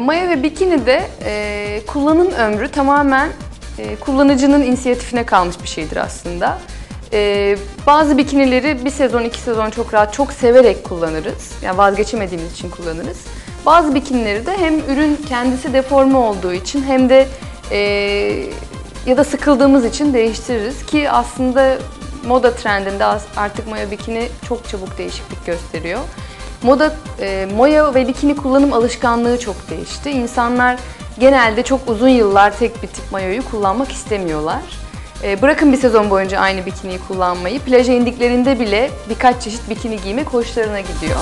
Maya ve bikinide kullanım ömrü tamamen kullanıcının inisiyatifine kalmış bir şeydir aslında. Bazı bikinileri bir sezon, 2 sezon çok rahat, çok severek kullanırız. Yani vazgeçemediğimiz için kullanırız. Bazı bikinileri de hem ürün kendisi deforme olduğu için hem de ya da sıkıldığımız için değiştiririz ki aslında moda trendinde artık maya bikini çok çabuk değişiklik gösteriyor. Maya ve bikini kullanım alışkanlığı çok değişti. İnsanlar genelde çok uzun yıllar tek bir tip mayoyu kullanmak istemiyorlar. Bırakın bir sezon boyunca aynı bikiniyi kullanmayı, plaja indiklerinde bile birkaç çeşit bikini giymek hoşlarına gidiyor.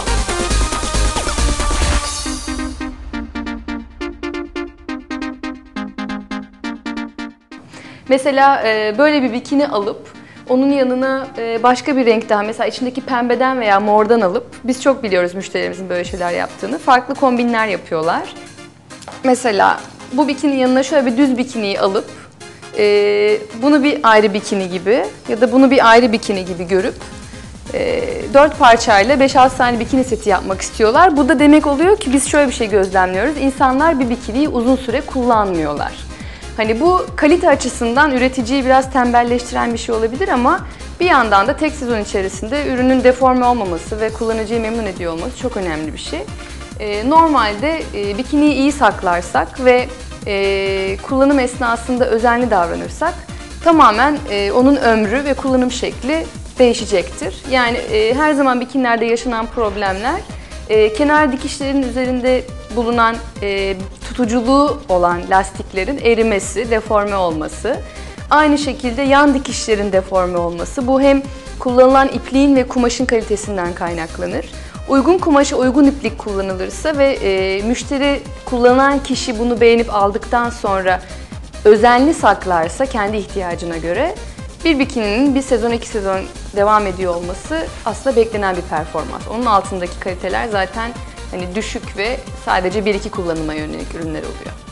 Mesela böyle bir bikini alıp onun yanına başka bir renk daha, mesela içindeki pembeden veya mordan alıp, biz çok biliyoruz müşterilerimizin böyle şeyler yaptığını, farklı kombinler yapıyorlar. Mesela bu bikini yanına şöyle bir düz bikiniyi alıp bunu bir ayrı bikini gibi ya da bunu bir ayrı bikini gibi görüp 4 parçayla 5-6 tane bikini seti yapmak istiyorlar. Bu da demek oluyor ki biz şöyle bir şey gözlemliyoruz. İnsanlar bir bikiniyi uzun süre kullanmıyorlar. Hani bu kalite açısından üreticiyi biraz tembelleştiren bir şey olabilir ama bir yandan da tek sezon içerisinde ürünün deforme olmaması ve kullanıcıyı memnun ediyor olması çok önemli bir şey. Normalde bikiniyi iyi saklarsak ve kullanım esnasında özenli davranırsak tamamen onun ömrü ve kullanım şekli değişecektir. Yani her zaman bikinilerde yaşanan problemler kenar dikişlerin üzerinde bulunan tutuculuğu olan lastiklerin erimesi, deforme olması. Aynı şekilde yan dikişlerin deforme olması. Bu hem kullanılan ipliğin ve kumaşın kalitesinden kaynaklanır. Uygun kumaşa uygun iplik kullanılırsa ve müşteri, kullanan kişi bunu beğenip aldıktan sonra özenli saklarsa kendi ihtiyacına göre bir bikininin bir sezon, 2 sezon devam ediyor olması aslında beklenen bir performans. Onun altındaki kaliteler zaten hani düşük ve sadece 1-2 kullanıma yönelik ürünler oluyor.